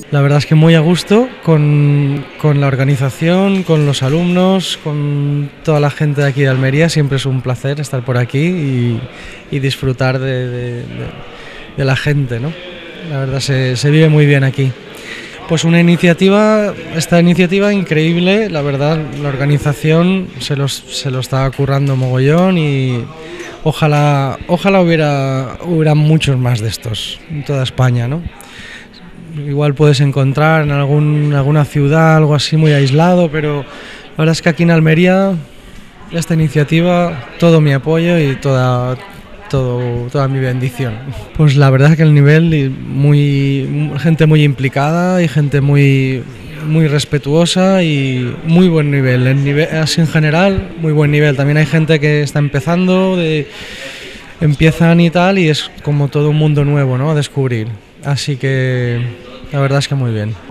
La verdad es que muy a gusto con la organización, con los alumnos, con toda la gente de aquí de Almería. Siempre es un placer estar por aquí y disfrutar de la gente, ¿no? La verdad se vive muy bien aquí. Pues esta iniciativa increíble, la verdad, la organización se lo está currando mogollón y ojalá hubiera muchos más de estos en toda España, ¿no? Igual puedes encontrar en alguna ciudad, algo así muy aislado, pero la verdad es que aquí en Almería, esta iniciativa, todo mi apoyo y toda mi bendición. Pues la verdad es que el nivel, gente muy implicada y gente muy respetuosa y muy buen nivel. Así en general, muy buen nivel. También hay gente que está empezando, empiezan y tal, y es como todo un mundo nuevo, ¿no? A descubrir. Así que la verdad es que muy bien.